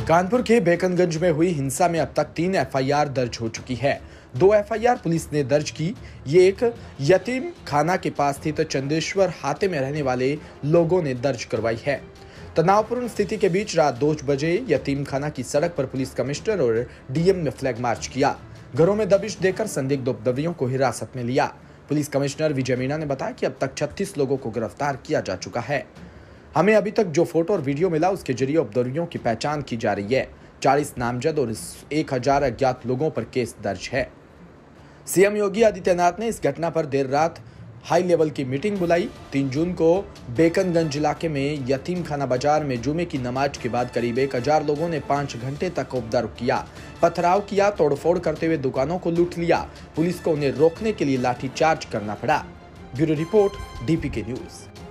कानपुर के बेकनगंज में हुई हिंसा में अब तक 3 एफआईआर दर्ज हो चुकी है। 2 एफआईआर पुलिस ने दर्ज की। ये एक यतीम खाना के पास स्थित चंदेश्वर हाते में रहने वाले लोगों ने दर्ज करवाई है। तनावपूर्ण स्थिति के बीच रात 2 बजे यतीम खाना की सड़क पर पुलिस कमिश्नर और डीएम ने फ्लैग मार्च किया। घरों में दबिश देकर संदिग्ध उपद्रवियों को हिरासत में लिया। पुलिस कमिश्नर विजय मीणा ने बताया कि अब तक 36 लोगों को गिरफ्तार किया जा चुका है। हमें अभी तक जो फोटो और वीडियो मिला उसके जरिए उपद्रवियों की पहचान की जा रही है। 40 नामजद और 1000 अज्ञात लोगों पर केस दर्ज है। सीएम योगी आदित्यनाथ ने इस घटना पर देर रात हाई लेवल की मीटिंग बुलाई। 3 जून को बेकनगंज इलाके में यतीम खाना बाजार में जुमे की नमाज के बाद करीब 1000 लोगों ने 5 घंटे तक उपद्रव किया, पथराव किया, तोड़फोड़ करते हुए दुकानों को लूट लिया। पुलिस को उन्हें रोकने के लिए लाठीचार्ज करना पड़ा। Bureau report, DPK news.